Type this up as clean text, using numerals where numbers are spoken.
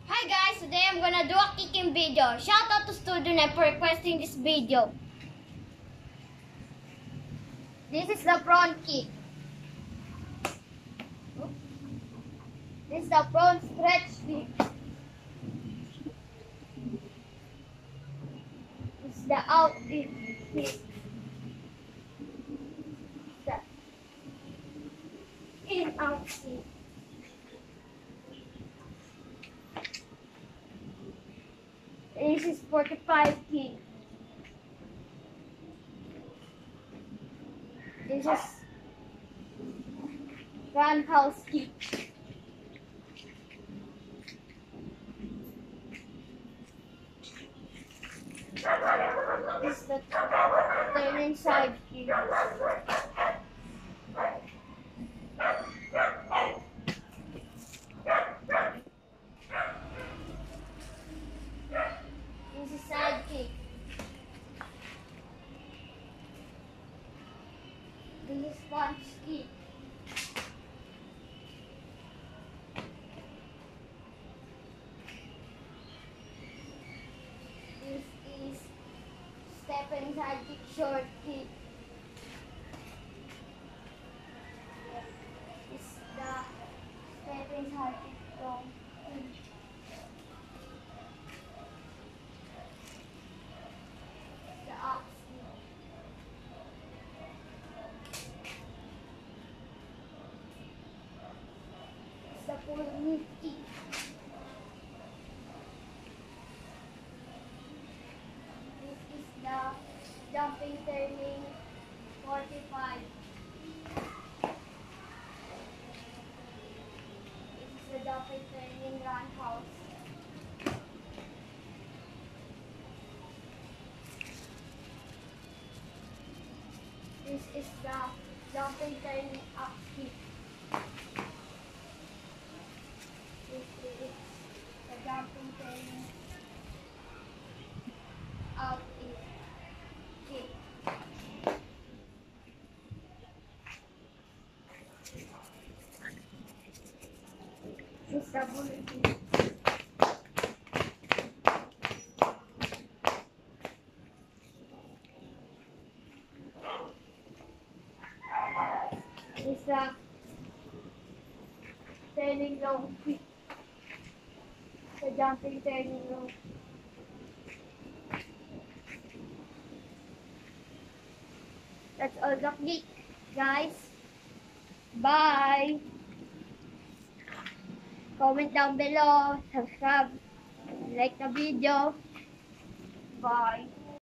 Hi guys, today I'm gonna do a kicking video. Shout out to Student for requesting this video. This is the front kick. This is the front stretch kick. This is the out kick. The in out kick. This is 45 kick. This is roundhouse kick. This is the turning side kick. This is side kick. This is punch kick. This is step inside kick, short kick. This is the step inside kick, long kick. The ox kick. It's the full knee kick. This is the jumping turning 45. This is the jumping turning roundhouse. This is the jumping turning up kick. This is the jumping turning out kick. This is the bullet kick. This is the turning long kick. The jumping turning long. That's all the kick, guys. Bye. Comment down below, subscribe, like the video. Bye.